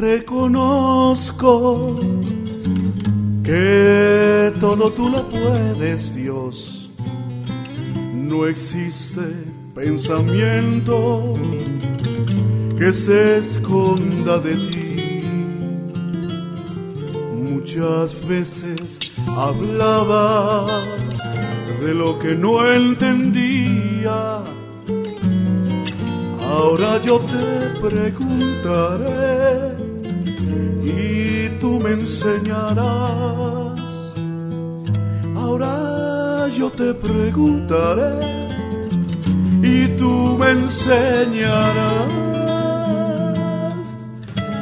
Reconozco que todo tú lo puedes, Dios. No existe pensamiento que se esconda de ti. Muchas veces hablaba de lo que no entendía. Ahora yo te preguntaré y tú me enseñarás. Ahora yo te preguntaré y tú me enseñarás.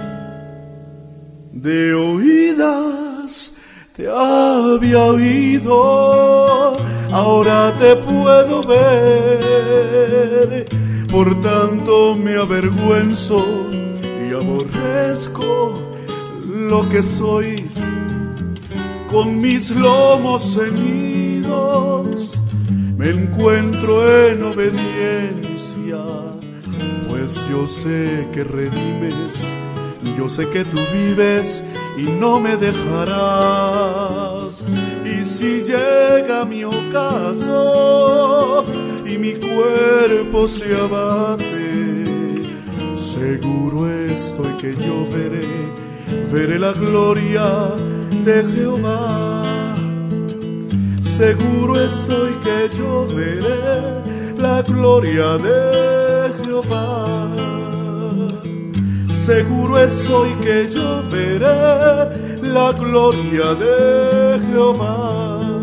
De oídas te había oído, ahora te puedo ver. Por tanto me avergüenzo y aborrezco lo que soy. Con mis lomos ceñidos me encuentro en obediencia, pues yo sé que redimes, yo sé que tú vives y no me dejarás. Y si llega mi ocaso y mi cuerpo se abate, seguro estoy que yo veré la gloria de Jehová. Seguro estoy que yo veré la gloria de Jehová. Seguro estoy que yo veré la gloria de Jehová.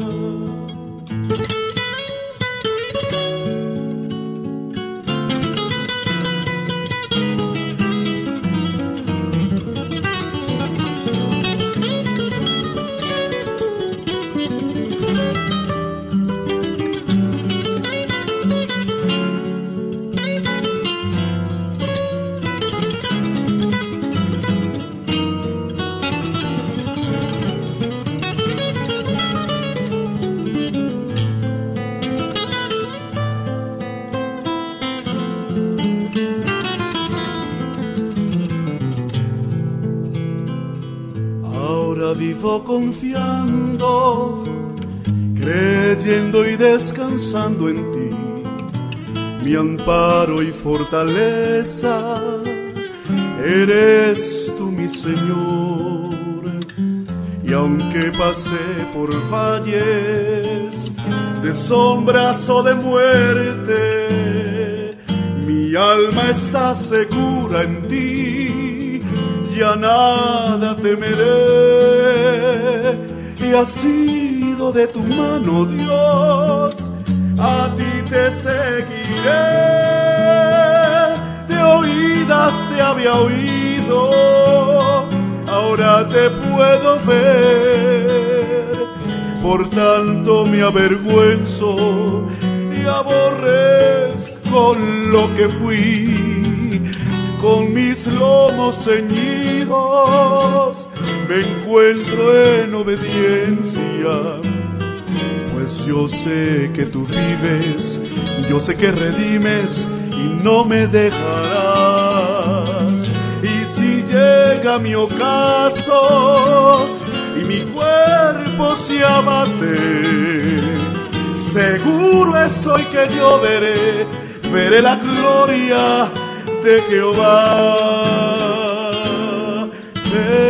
Vivo confiando, creyendo y descansando en ti, mi amparo y fortaleza, eres tú mi Señor. Y aunque pasé por valles de sombras o de muerte, mi alma está segura en ti, ya nada temeré. Y has sido de tu mano, Dios, a ti te seguiré. De oídas te había oído, ahora te puedo ver. Por tanto me avergüenzo y aborrezco lo que fui. Con mis lomos ceñidos me encuentro en obediencia, pues yo sé que tú vives, yo sé que redimes y no me dejarás. Y si llega mi ocaso y mi cuerpo se abate, seguro estoy que yo veré la gloria de Jehová.